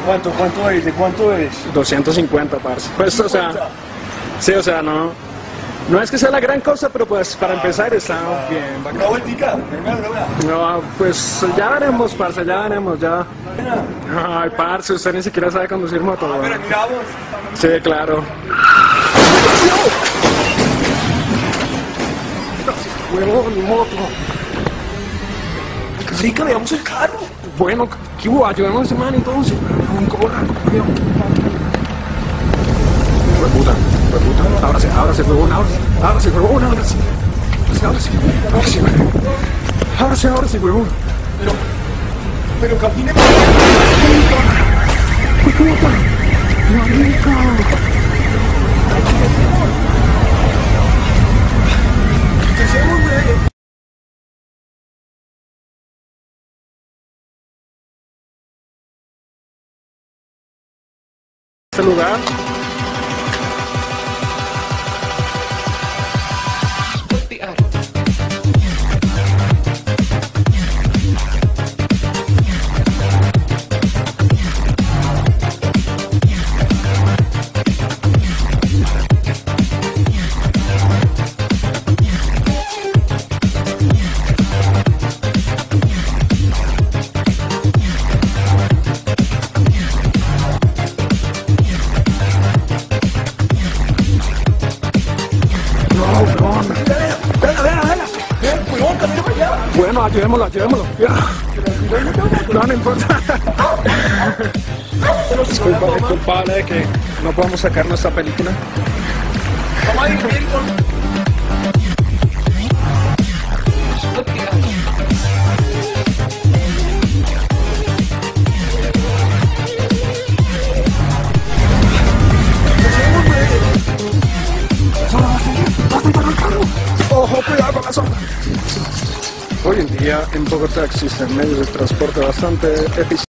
¿Cuánto es? ¿De cuánto es? 250, parce. Pues, o sea, sí, o sea, no es que sea la gran cosa, pero pues para empezar está bien. ¿Una vueltica? No, pues ya veremos, parce, ya veremos, ya. Ay, parce, usted ni siquiera sabe conducir moto. Pero miramos. Sí, claro. Huevón, moto. Rica, veamos el carro. Bueno, ¿qué hubo? Ayudemos a ese man entonces. Corra, puta. Ábrase, huevón, ábrase, huevón, ábrase, huevón. Pero camine. ¡Puta! ¡Marica! ¿Qué hacemos, güey? Este lugar. Bueno, ayudémoslo. Ya. No importa. Es culpable de que no podamos sacar nuestra película. Vamos a ir bien con... Ojo, cuidado con la sombra. Hoy en día en Bogotá existen medios de transporte bastante eficientes.